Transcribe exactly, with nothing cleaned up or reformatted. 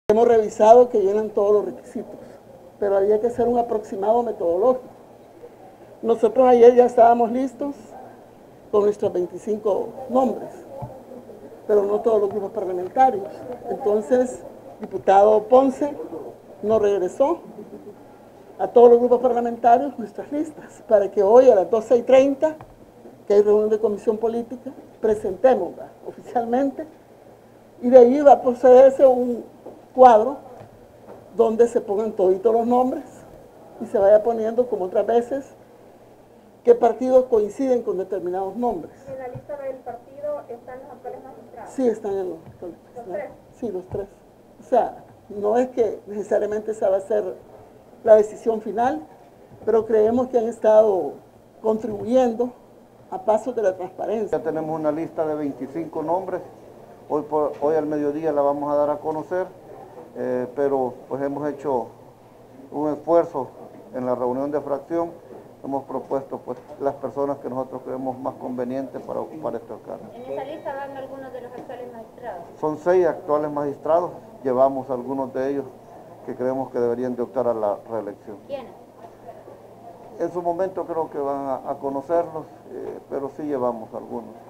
Hemos revisado que llenan todos los requisitos, pero había que hacer un aproximado metodológico. Nosotros ayer ya estábamos listos con nuestros veinticinco nombres, pero no todos los grupos parlamentarios. Entonces, diputado Ponce nos regresó a todos los grupos parlamentarios nuestras listas, para que hoy a las doce y treinta, que hay reunión de comisión política, presentemos ¿verdad? oficialmente, y de ahí va a procederse un cuadro donde se pongan toditos los nombres y se vaya poniendo, como otras veces, qué partidos coinciden con determinados nombres. ¿En la lista del partido están los actuales magistrados? Sí, están en los, los, ¿Los tres? Sí, los tres. O sea, no es que necesariamente esa va a ser la decisión final, pero creemos que han estado contribuyendo a pasos de la transparencia. Ya tenemos una lista de veinticinco nombres, hoy, por, hoy al mediodía la vamos a dar a conocer, eh, pero pues hemos hecho un esfuerzo en la reunión de fracción, hemos propuesto pues las personas que nosotros creemos más convenientes para ocupar estos cargos. ¿En esa lista van algunos de los actuales magistrados? Son seis actuales magistrados, llevamos algunos de ellos que creemos que deberían de optar a la reelección. ¿Quiénes? En su momento creo que van a, a conocerlos, eh, pero sí llevamos algunos.